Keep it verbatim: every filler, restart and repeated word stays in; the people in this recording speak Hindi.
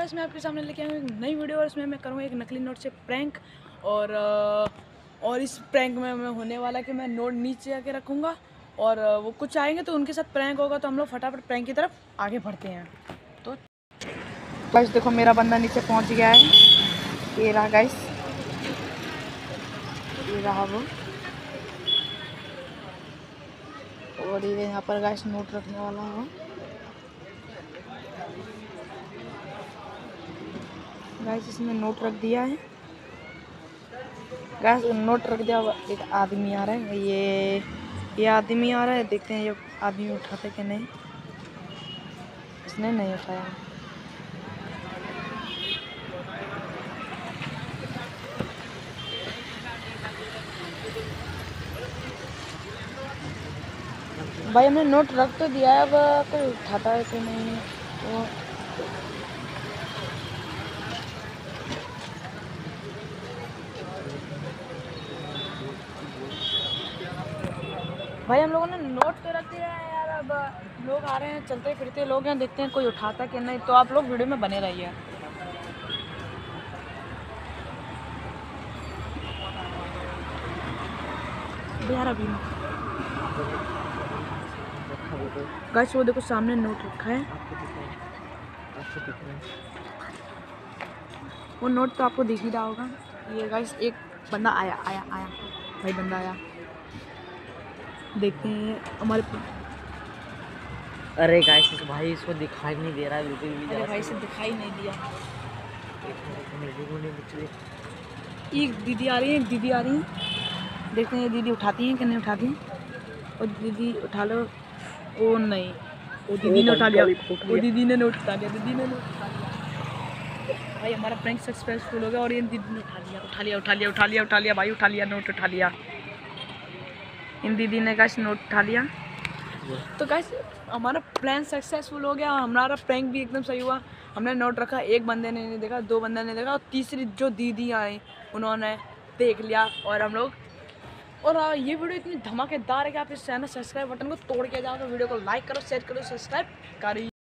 गाइस मैं आपके सामने लेके आया हूँ एक नई वीडियो और इसमें मैं करूँगा एक नकली नोट से प्रैंक। और और इस प्रैंक में मैं होने वाला कि मैं नोट नीचे आके रखूँगा और वो कुछ आएंगे तो उनके साथ प्रैंक होगा, तो हम लोग फटाफट प्रैंक की तरफ आगे बढ़ते हैं। तो गाइस देखो मेरा बंदा नीचे पहुँच गया है, ये रहा गाइस, ये रहा वो, और ये यहाँ पर गाइस नोट रखने वाला है। गाइस इसने नोट रख दिया है, गाइस नोट रख दिया। एक आदमी आ रहा है, ये ये आदमी आ रहा है, देखते हैं ये आदमी उठाते कि नहीं। इसने नहीं उठाया। भाई हमने नोट रख तो दिया है, अब कोई उठाता है कि नहीं तो भाई हम लोगों ने नोट तो रख दिया है यार। अब लोग आ रहे हैं, चलते फिरते लोग हैं, देखते हैं कोई उठाता कि नहीं। तो आप लोग वीडियो में बने रहिए। यार अभी गाइस वो देखो सामने नोट रखा है, वो नोट तो आपको दिख ही रहा होगा। ये गाइस एक बंदा आया आया आया भाई बंदा आया, देखते हैं हमारे। अरे गाइस इस भाई इसको दिखाई नहीं दे रहा है बिल्कुल भी। अरे भाई से दिखाई नहीं दिया। एक दीदी आ रही है, एक दीदी आ रही है, देखते हैं ये दीदी उठाती हैं कि नहीं उठाती हैं। और दीदी उठा लो। ओ नहीं, वो दीदी ने उठा लिया, वो दीदी ने नोट उठा लिया, दीदी ने नोट उठा लिया। भाई हमारा प्रैंक सक्सेसफुल हो गया और ये दीदी ने उठा लिया उठा लिया उठा लिया उठा लिया उठा लिया भाई उठा लिया, नोट उठा लिया। इन दीदी ने गाइस नोट उठा लिया। तो गाइस हमारा प्लान सक्सेसफुल हो गया, हमारा प्रैंक भी एकदम सही हुआ। हमने नोट रखा, एक बंदे ने नहीं देखा, दो बंदे ने देखा, और तीसरी जो दीदी आई उन्होंने देख लिया। और हम लोग और ये वीडियो इतनी धमाकेदार है कि आप इस चैनल सब्सक्राइब बटन को तोड़ के जाओ। तो वीडियो को लाइक करो, शेयर करो, सब्सक्राइब करो।